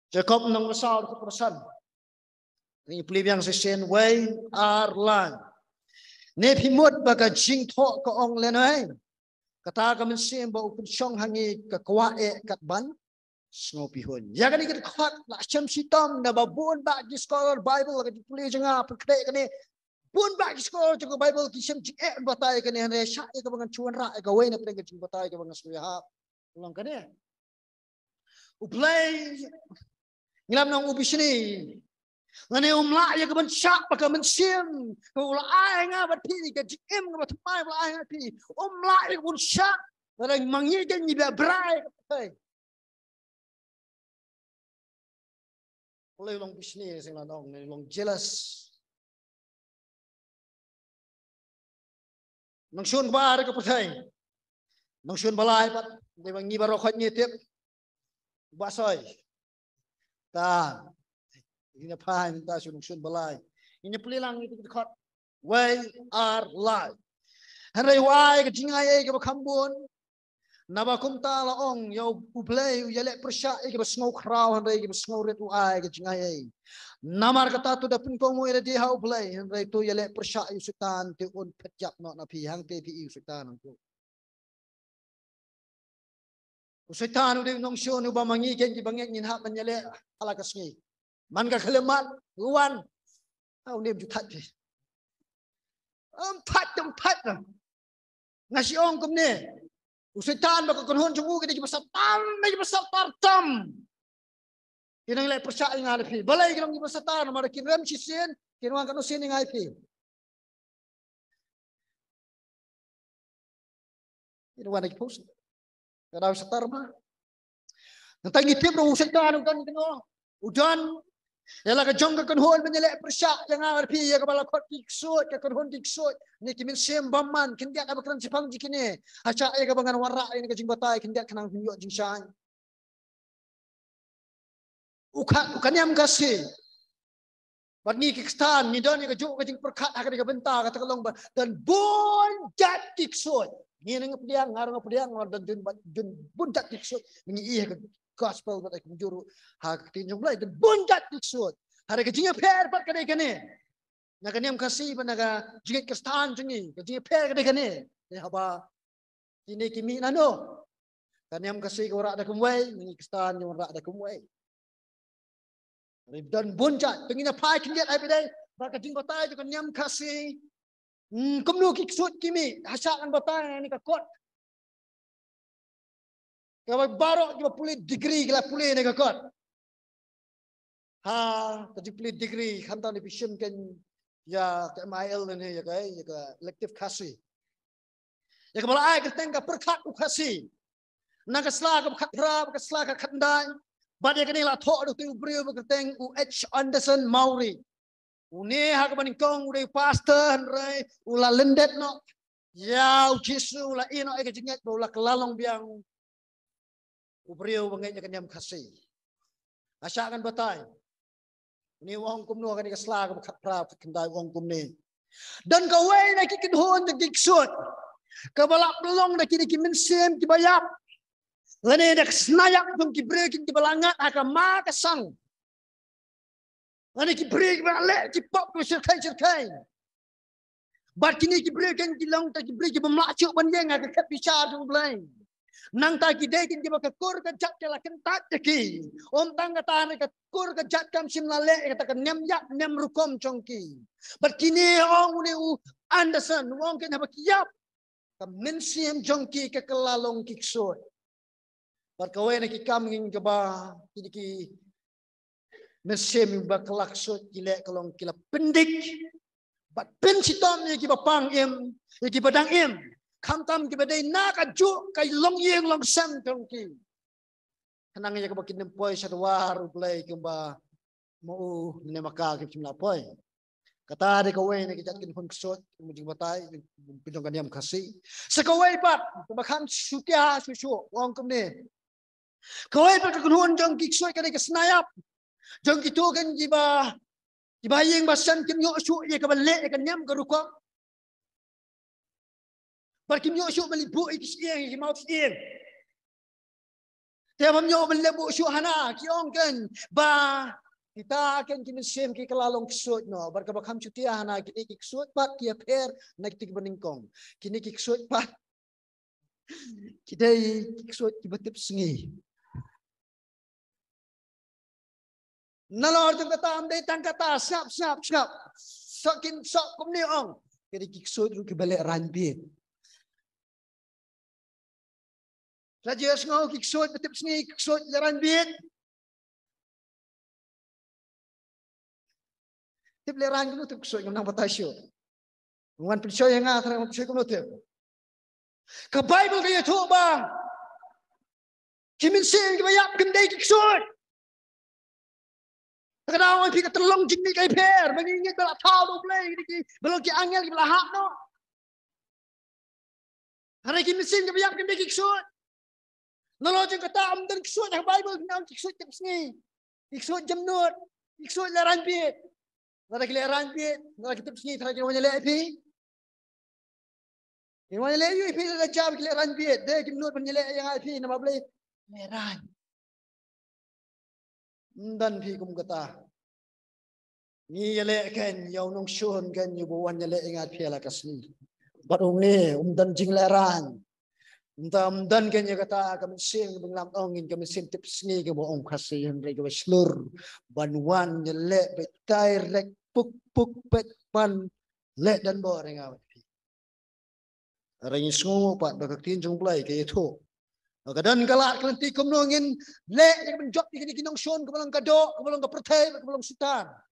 Jacob nang masal ke persan. Ini pelih yang sesen way arlan. Ne pimut baga jing tho ka ong lenai. Kata ka mensim ba ukun syong hangi ka kwae kat ban snopi hun. Ya kan ikut kwat la cham sitam na babun ba di scholar Bible ka pelih janga perkre ka ne. Bun ba di scholar janga Bible ki syam jing batai ka ne ne sya ka bangan chuan ra ka way na pelih jing batai ka bangan suya. Ulang ka ne. Uplay ngilam nang ubi sini. Ngane umla ya keban syak pakai mensim. Ula ai nga bat pi ka jim nga bat mai ula ai nga pi. Umla ya keban syak. Orang mangi kan ni brai. Oleh long bisni sing lanong ni long jealous. Nang sun ba ka patai. Nang sun balai pat de mangi baro khot ni tip. Basoy. Ta ini apa yang kita sun balai. Ini pelilang itu dekat. Way are life. Henry way ke jingai ke bakambun. Nabakum ta laong yo ublay yelek persya ke basngau kraw Henry ke basngau ret way ke jingai. Namar kata tu dapin ko mo ira di ha ublay Henry tu yelek persya yusutan ti un petjap no na pi hang te pi yusutan ko. Usutan udah nong shon uba mangi ken ki bangek nyin ha menyelek ala kasngi. Man ka kelemat ruan au nem ju that pi that ngasi ong kum ne usetan ba ko hon jungu ke di pasatan me pasal tam kinang le persa ngal pi balai kinang di pasatan mar kinram sisen kinang kan usin ngai pi ini wana ki post kada setar ma nang ngitip ro usetan kan tengok udan Yalah ka jong ka kunhon menyelek persyak yang ngar pi ya kepala kot kiksut ka kunhon kiksut ni kimin sem baman kindiat abakran sipang jikini aca ya ka bangan warak ini ka jing batai kindiat kanang hunyo jing syai ukan yam kasih bat ni kikstan ni don ka juk ka jing perkat ha ka bentar ka terlong dan bun jat kiksut ni nang pediang ngarang pediang dan jun bun jat kiksut ni iya ka gospel bat aku juru ha tinjung lai dan bundat diksud hari ke jinga per pat kadai kane na kaniam kasih panaga jingit kestan jingi ke jinga per kadai kane ya apa kini kimi nano kaniam kasih ke ora ada kumwai ni kestan yang ora ada kumwai dan bundat pengina pai kinjat ai bedai ba ka jing batai ke kaniam kasih kumnu kiksud kimi hasakan batai ni ka kot kalau baru kita pulih degree kita pulih ni kakak, kita pulih degree, hantar di vision kan, ya ke MIL ni ya ke elective kasih, ya kalau ay kita tengah perkat kasih, nak keselah ke kerap, keselah ke kendai, badai kini lah thok tu beri berketeng H. Anderson Maury, uni hak bandingkong udah pastor, rai ulah lendet no, ya ujisu ulah ino ay kejingat, ulah kelalong biang Ubriu bangainya kanyam kasih. Asyakan batai. Ini wong kum nu akan dikaslah ke khatra kendai wong kum ni. Dan kawai nak kikinhon de giksut. Kabalak belong nak kini kiminsim kibayap. Lani dak snayak tum kibrekin kibalangat akama kasang. Lani kibrek balek kipop ku sirkai. Bat kini kibrekin kilang tak kibrek kibamlacuk banjeng ak kat bicara tu lain. Nang taki dekin kiba kekur kejat kala kentat deki. Om tang kata ne kekur kejat kam sim lale kata nem yak nem rukom chongki. Berkini ong uni Anderson wong ken haba kiap. Kam mensim jongki ke kelalong kiksut. Berkawe ne kikam ngin keba kini mensim ba kelaksut kile kalong kila pendik. Bat pen sitom ni kiba pang im, kiba dang im. Kamtam kibadai nak ajuk kay long yeng long sam tongki. Kanang ya kabakin ng poy sa war play kumba mo ni makakip simla poy. Kata de kaway na kijat kin ksot mujing batay pinong kanyam kasi. Sa kaway pat kumakam sutya susu wong kumni. Kaway pat kunhon jong kiksoy kanay kasnayap. Jong kitugan giba yeng basan kim yo su ye kabale kanyam karukom. Barkim yo syuk melibu ikis ieng, mau ieng. Tiap menyo belebu syuhana kiong kan ba kita akan kini sem ki kelalong kesut no berkabakam cutia hana kini kesut pat kia per nak tik beningkong kini kesut pat kita kesut kibatip sengi nalor tu kata amdai tang kata snap sakin sok kum ni ong kini kesut ru kibalik ranbit Raja sengau kiksut betip sengi kiksut jaran bit. Tip leran kuno tip kiksut nang patasyo. Wan percaya yang ngah terang percaya kuno tip. Ke Bible kaya tu ba. Kimin sen kibayap kendai kiksut. Kadang-kadang pi terlong jingni kai per, mengingit bala tau do play ki belum ki angel ki bala hak no. Hari kimin sen kibayap kendai kiksut. Nalo jeng kata amdan kisut yang Bible nang kisut tip sengi. Kisut jemnut, kisut leran bit. Nara kileran bit, nara kitip sengi tara kinwanya le pi. Kinwanya le yu pi la jam kileran bit. De jemnut penyele yang pi nama boleh leran. Dan pi kum kata. Ni yele kan yau nong syun kan yu bawan yele ingat pi ala kasni. Barung ni dan jing leran. Dan kanya kata kami sing benglam ongin kami sing tip sengi ke boong kasih yang mereka berselur banwan jelek betai rek puk pet pan lek dan bawa dengan awak. Orang yang semua pat bakal tinjung play kaya itu. Kadang kala kelenti kum nongin lek yang menjok di kini kinong shon kebalang kadok kebalang kepertai kebalang sultan.